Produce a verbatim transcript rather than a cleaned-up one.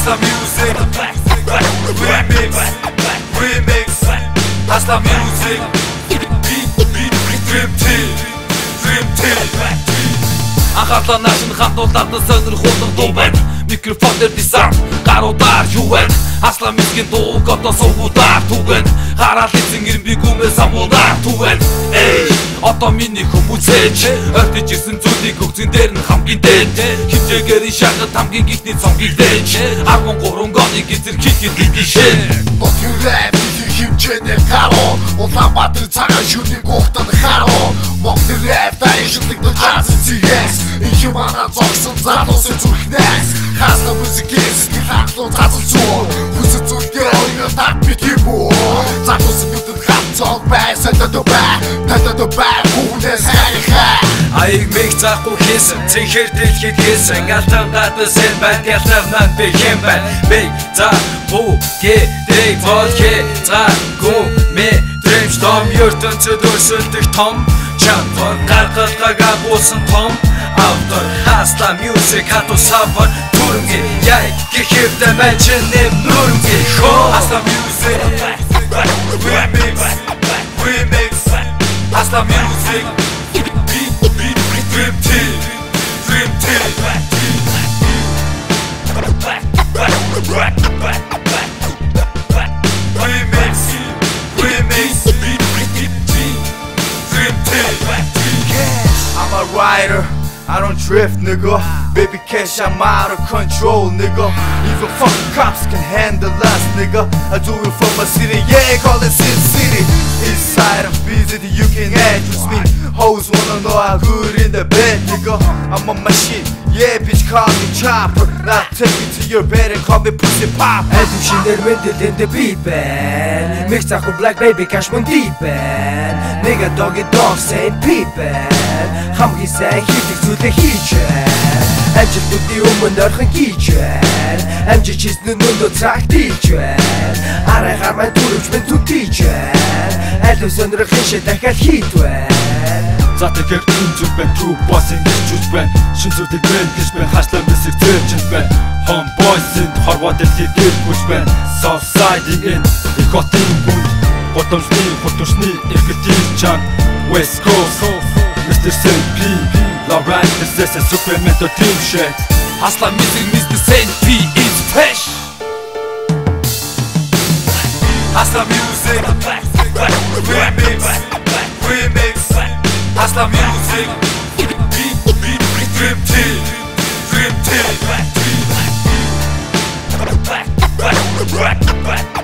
Hustler Music Remix Remix Hustler Music Dream Team Dream Team Анхаарлаа наашин хандуулаад сонирхолтой дуу байна. Микрофон дээр дизайн гаруудаар юу вэ? Hustler Music-ийн дууг одоо сувуудаар түгэн хараад эзэн ирэмби гүмээ самуудаар түгэн. Эй, одоо миний хүмүүцээж ойртож ирсэн зүйлийг өгцөн дээр нь хамгийн дээд хэмжээгээр шахаад хамгийн гихний цонгийг дээж арван гурван гоны гизэр хийхэд дишээ. Нотын рэп хэмжээний гаруу Улаанбаатар цагаан шүний гухтад харуу Монголын рэп дайшилдаг до джаз цигээс их юм ана зогсон залуусын зүрхнээс Hustler Music-ийн сэтгэл хангалуун цаазал зүүн Хүсэл зүйлдээ ойноо таг бит юм уу Залуусын нүдэд хавцог бай Садад бай Тадад бай Хүүнээс хайхай Аяг мэг заахгүй хийсэн Цэнхэр дэлхийд хийсэн Алтан гадас эн байна Ялтарнан би хэм байна Мэг за бу гэ дэг бол хэ за гү мэ Дрэмж том ертөнцөд өрсөлдөх том Чампон гаргалгаг агуулсан том Автор Hustler Music хату савар түрэмгээ Яй гэхэрдэ байна чинь нэм нүрэмгээ Hustler Music Remix Remix Hustler Music Dream Team Dream Team Remix Remix Dream Team I'm a rider, I don't drift, nigga. Baby cash, I'm out of control, nigga. Even fucking cops can handle us, nigga. I do it for my city, yeah, call it Sin City. East side of B Z, you can address me. Hoes wanna know how good in the bed, nigga. I'm on my shit, yeah, bitch, call me Chopper. Now take me to your bed and call me Pussy Pop. Эдим шинээр мэдэл in the beat band. Mix ako black baby cash mon deep band. Nigga doggy dog saying people. Хамгийн сайн хийдэг зүйлээ хийчээ. Ажилтнуудын өмнө орхон гीчээ. Амжиж хийсэн нүндөө цаг тийчээ. Арай гарман түрвч мен түтийчээ. Алив сонирхын ши дахиад хийтвэ. За тэгэхээр энэ зүг байна, true boss ингэж жүж байна. Шин зүйлийг брэнд гэж байна, Hustler Music зөөж байна. Homeboys-ын хорвоо дэлхийд иргүүж байна. Southside-ийн их хотын бүнд Годомжны, хурдушны эргэлтийн чанга West Coast Mister Saint P Love Right, this is a Sacramento team shit. Hustler Music, Mister Saint P is fresh. Hustler Music Remix Remix Hustler Music Dream Team Dream Team